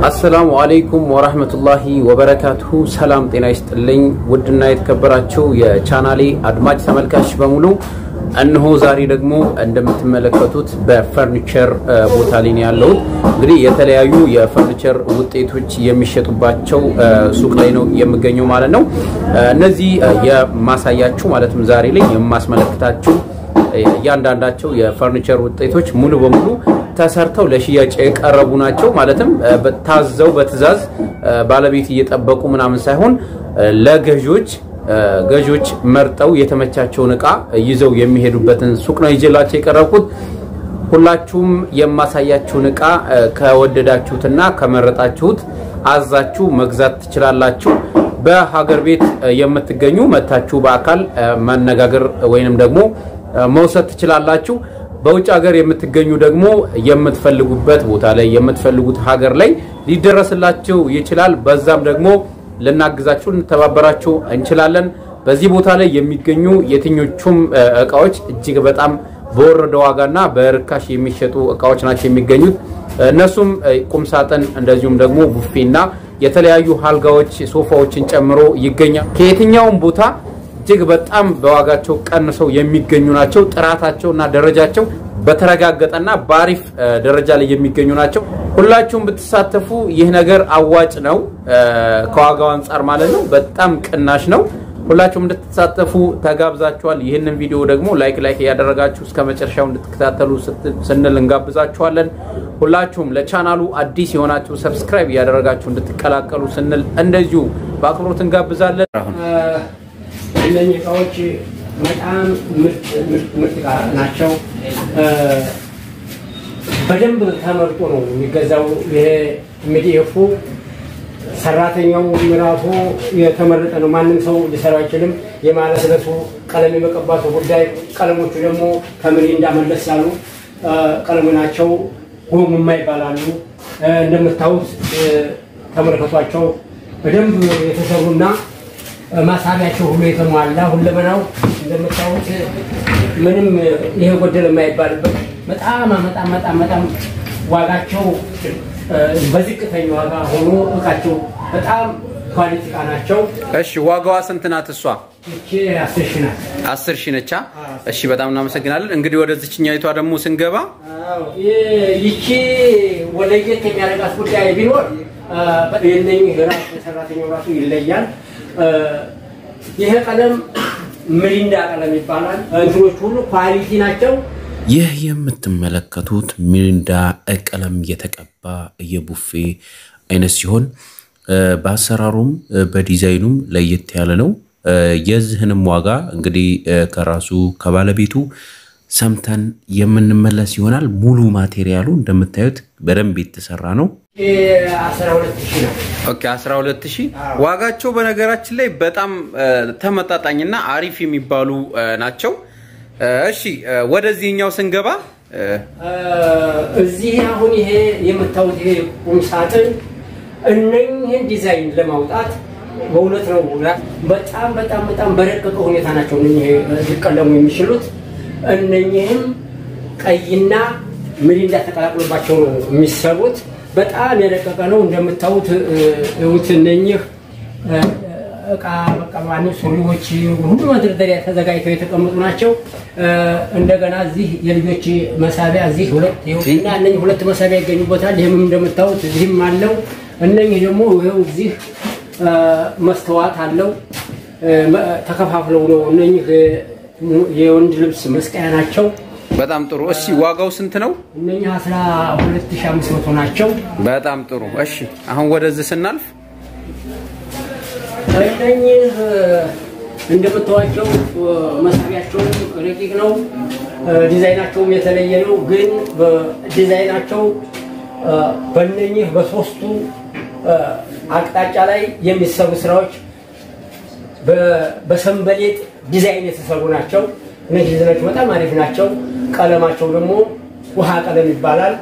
السلام عليكم ورحمة الله وبركاته سلام ጤና ይስጥልኝ ውድና የተከበራችሁ የቻናሌ አድማጭ ተመልካች በሙሉ እነሆ ዛሬ ደግሞ እንደምትመለከቱት በፈርኒቸር ቦታ ላይ ያለው እንግዲህ የተለያዩ የፈርኒቸር ውጤቶች የሚሸጡባቸው ሱቅ ላይ ነው የሚገኘው ማለት ነው እነዚህ የማሳያችሁ ማለትም ዛሬ ላይ የማስመለክታችሁ ያንዳንዳቸው የፈርኒቸር ውጤቶች ሙሉ በሙሉ ተሰርተው ለሽያጭ የቀረቡ ናቸው ማለትም በታዘው በትዛዝ ባለቤት እየጠበቁ ምናምን ሳይሆን ለገጆች መርጠው የተመቻቸውን ዕቃ ይዘው የሚሄዱበትን ሱቅ ነው ይዤላችሁ የቀረብኩት ሁላችሁም የማሳያችሁን ዕቃ ከወደዳችሁትና ከመረጣችሁት አዛችሁ መግዛት ትችላላችሁ በሀገር ቤት የምትገኙ መታችሁ በአካል ማነጋገር ወይንም ደግሞ መውሰድ ትችላላችሁ በውጭ ሀገር የምትገኙ ደግሞ የምትፈልጉበት ቦታ ላይ የምትፈልጉት ሀገር ላይ ሊደረስላችሁ ይችላል በዛም ደግሞ ለናግዛችሁ እንተባበራችሁ እንችላለን በዚህ ቦታ ላይ የሚገኙ የትኞቹም ዕቃዎች እጅግ በጣም በወረደ ዋጋና በርካሽ የሚሸጡ ዕቃዎች ናቸው የሚገኙት እነሱም ቁም ሳጥን እንደዚሁም ደግሞ ቡፌና የተለያዩ አልጋዎች ሶፋዎችን ጨምሮ ይገኛል ከየትኛውም ቦታ እጅግ በጣም በዋጋቸው ቀንሰው የሚገኙ ናቸው ጥራታቸውና ደረጃቸው በተረጋገጠና ባሪፍ ደረጃ ላይ የሚገኙ ናቸው ሁላችሁም ብትሳተፉ ይህ ነገር አዋጭ ነው ከዋጋው አንፃር ማለት ነው በጣም ቅናሽ ነው ሁላችሁም እንድትሳተፉ ተጋብዛችኋል ይሄንን ቪዲዮ ደግሞ ላይክ ያደረጋችሁ እስከ መጨረሻው እንድትከታተሉ ስንል እንጋብዛችኋለን ሁላችሁም ለቻናሉ አዲስ የሆናችሁ ሰብስክራይብ ያደረጋችሁ እንድትቀላቀሉ ስንል እንደዚሁ በአክብሮት እንጋብዛለን እነኚህ ዕቃዎች በጣም ምርጥ ናቸው በደንብ ተመርጦ ነው የሚገዛው ይሄ ሚዲኤፉ ሰራተኛው ምራፉ የተመረጠ ነው ማንንም ሰው ሊሰራው አይችልም የማለስለሱ ቀለም የመቀባቱ ጉዳይ ቀለሞቹ ደግሞ ከምን እንዳመለስ ያሉ ቀለም ናቸው ጎም የማይባላሉ እንደምታውቁት ተመልከቷቸው በደንብ የተሰሩና ማሳቢያቸው ሁሉ የተሟላ ሁለመናው እንደምታውቁት ምንም ይሄ ጎደል የማይባልበት በጣም ዋጋቸው በዝቅተኛ ዋጋ ሆኖ እቃቸው በጣም ኳሊቲ ናቸው እሺ ዋጋዋ ስንት ናት እሷ እቺ 10 ናት 10 ነቻ እሺ በጣም እናመሰግናለን እንግዲህ ወደዚህኛይቷ ደግሞ ስንገባ ይቺ ወለየት የሚያረጋት ጉዳይ ቢኖር በእነኚህ ራስ ሰራተኛው ራሱ ይለያል ይሄ ቀለም ሚሪንዳ ቀለም ይባላል እንትኖች ሁሉ ኳሊቲ ናቸው ይህ የምትመለከቱት ሚሪንዳ ቀለም የተቀባ የቡፌ አይነት ሲሆን በአሰራሩም በዲዛይኑም ለየት ያለ ነው የዚህንም ዋጋ እንግዲህ ከራሱ ከባለቤቱ ሰምተን የምንመለስ ይሆናል ሙሉ ማቴሪያሉ እንደምታዩት በደንብ የተሰራ ነው 12000 ነው ኦኬ 12000 ዋጋቸው በነገራችን ላይ በጣም ተመጣጣኝና አሪፍ የሚባሉ ናቸው እሺ ወደዚህኛው ስንገባ እዚህ አሁን ይሄ የምታውቁት ይሄ ቁም ሳጥን እነኚህን ዲዛይን ለማውጣት በእውነት ነው በጣም በረቀቀ ሁኔታ ናቸው እነኚህ ሊቀለሙ የሚችሉት እነኚህም ቀይና ሚሪንዳ ተቀላቅሎባቸው ነው የሚሰሩት በጣም የረቀቀ ነው እንደምታውቁት እውት እነኚህ ዕቃ በቃ ማንስ ሁሉዎች ሁሉ መድረደሪያ ተዘጋጅተው የተቀመጡ ናቸው እንደገና እዚህ የልጆች መሳቢያ እዚህ ሁለት እና እነኚህ ሁለት መሳቢያ ይገኙበታል ይሄም እንደምታውቁት እዚህም አለው እነኚህ ደግሞ ይሄው እዚህ መስተዋት አለው ተከፋፍለው ነው እነኚህ የወንድ ልብስ መስቀያ ናቸው በጣም ጥሩ እሺ ዋጋው ስንት ነው እነኚህ 12500 ናቸው በጣም ጥሩ እሺ አሁን ወደዚህ ስናልፍ እነኚህ እንደምታዋቸው መሳቢያቸው ረቂቅ ነው ዲዛይናቸውም የተለየ ነው ግን በዲዛይናቸው በእነኚህ በሶስቱ አቅጣጫ ላይ የሚሰሩ ስራዎች በሰንበሌጥ ዲዛይን የተሰሩ ናቸው እነዚህ ዲዛይኖች በጣም አሪፍ ናቸው ቀለማቸው ደግሞ ውሃ ቀለም ይባላል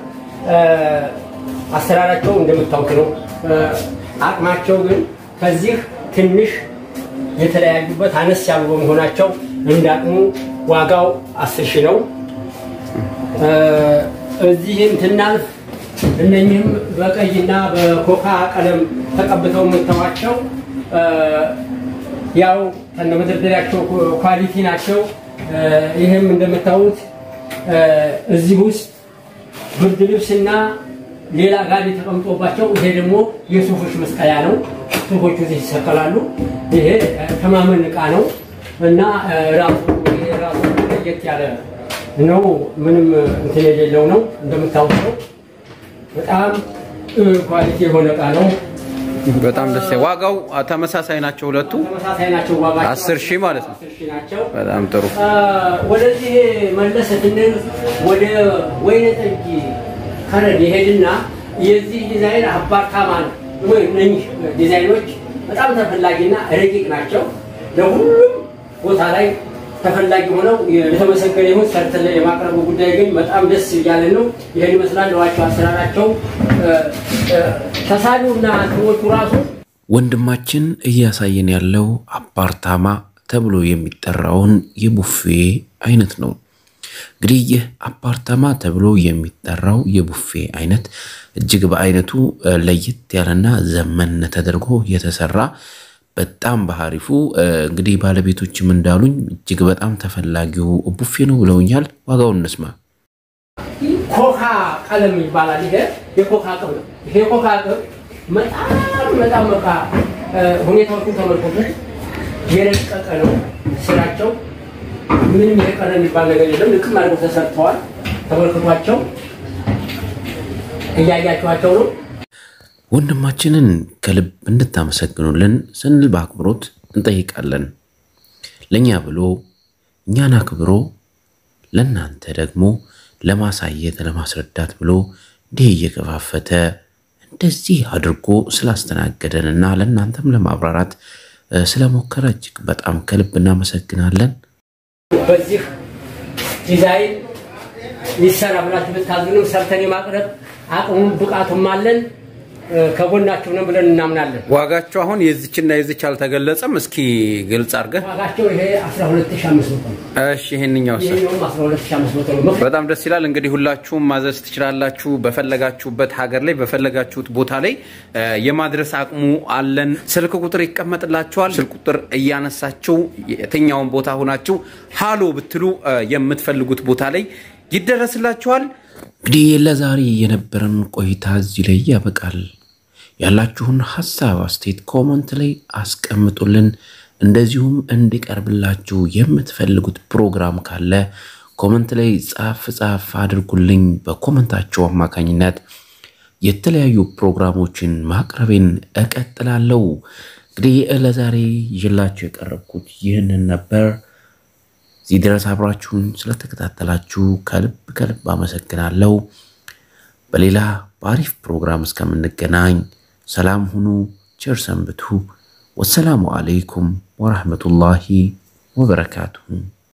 አሰራራቸው እንደምታውቁት ነው አቅማቸው ግን ከዚህ ትንሽ የተለያዩበት አነስ ያሉ በመሆናቸው እንዳቅሙ ዋጋው 10000 ነው እዚህም ትናልፍ እነኚህም በቀይና በኮካ ቀለም ተቀብተው መተዋቸው ያው ተነመደረዳቸው ኳሊቲ ናቸው ይሄም እንደምታዩት እዚህ ውስጥ ብርድ ልብስና ሌላ ጋር ተቀምጦባቸው ይሄ ደግሞ የሱፎች መስቀያ ነው ሱፎቹ እዚህ ይሰቀላሉ ይሄ ተማመን ዕቃ ነው እና ራሱ ለየት ያለ ነው ምንም እንትን የሌለው ነው እንደምታውቁት በጣም ኳሊቲ የሆነ ዕቃ ነው በጣም ደስ ዋጋው ተመሳሳይ ናቸው ሁለቱ ተመሳሳይ ናቸው ዋጋው 10000 ማለት ነው 10000 ናቸው በጣም ጥሩ ወደዚህ መለሰትን ወደ ወይነ ጠጅ ከረን ይሄድና የዚህ ዲዛይን አፓርታማ ነው ወይ እነኚህ ዲዛይኖች በጣም ተፈላጊና ረቂቅ ናቸው ለሁሉም ቦታ ላይ ተፈላጊ ሆነው የተመሰገነ ይሁን ሰርተለ የማቅረቡ ጉዳይ ግን በጣም ደስ ይላል ነው ይሄን ይመስላል ለዋቸው አሰራራቸው ተሳሉና ትወቱ ራሱ ወንድማችን እያሳየን ያለው አፓርታማ ተብሎ የሚጠራውን የቡፌ አይነት ነው እንግዲህ ይህ አፓርታማ ተብሎ የሚጠራው የቡፌ አይነት እጅግ በአይነቱ ለየት ያለና ዘመን ተደርጎ የተሰራ በጣም በአሪፉ እንግዲህ ባለቤቶችም እንዳሉኝ እጅግ በጣም ተፈላጊው ቡፌ ነው ብለውኛል ዋጋውን እንስማ ኮካ ቀለም ይባላል ይሄ የኮካ ቀለም ነው ይሄ ኮካ ቀለም በጣም በቃ ሁኔታዎቹን ተመልከቱ የረቀቀ ነው ስራቸው ምንም የቀረ የሚባል ነገር የለም ልክም አድርገው ተሰርተዋል ተመልከቷቸው እያያችኋቸው ነው ወንድማችንን ከልብ እንድታመሰግኑልን ስንል በአክብሮት እንጠይቃለን ለኛ ብሎ እኛን አክብሮ ለናንተ ደግሞ ለማሳየት ለማስረዳት ብሎ እየከፋፈተ እንደዚህ አድርጎ ስላስተናገደንና ለናንተም ለማብራራት ስለሞከረ እጅግ በጣም ከልብ እናመሰግናለን በዚህ ዲዛይን ይሰራ ብላችሁ ብታዝኑ ሰርተን የማቅረብ አቅሙን ብቃቱም አለን ከጎናችሁ ነው ብለን እናምናለን ዋጋቸው አሁን የዚችና የዚች አልተገለጸም እስኪ ግልጽ አድርገህ ዋጋቸው ይሄ 12500 ነው እሺ ይሄንኛውስ 12500 ነው በጣም ደስ ይላል እንግዲህ ሁላችሁም ማዘዝ ትችላላችሁ በፈለጋችሁበት ሀገር ላይ በፈለጋችሁት ቦታ ላይ የማድረስ አቅሙ አለን ስልክ ቁጥር ይቀመጥላችኋል ስልክ ቁጥር እያነሳችሁ የትኛውን ቦታ ሆናችሁ ሃሎ ብትሉ የምትፈልጉት ቦታ ላይ ይደረስላችኋል እንግዲህ ለዛሬ የነበረን ቆይታ እዚህ ላይ ያበቃል ያላችሁን ሐሳብ አስተያየት ኮሜንት ላይ አስቀምጡልን እንደዚሁም እንዲቀርብላችሁ የምትፈልጉት ፕሮግራም ካለ ኮሜንት ላይ ጻፍ አድርጉልኝ በኮሜንታችሁ አማካኝነት የተለያዩ ፕሮግራሞችን ማቅረብን እቀጥላለሁ እንግዲህ ለዛሬ ይላችሁ የቀረብኩት ይህንን ነበር ሲድረስ አብራችሁን ስለተከታተላችሁ ከልብ አመሰግናለሁ በሌላ ባሪፍ ፕሮግራም እስከምንገናኝ ሰላም ሁኑ ቸር ሰንብቱ ወሰላሙ አለይኩም ወራህመቱላሂ ወበረካቱሁ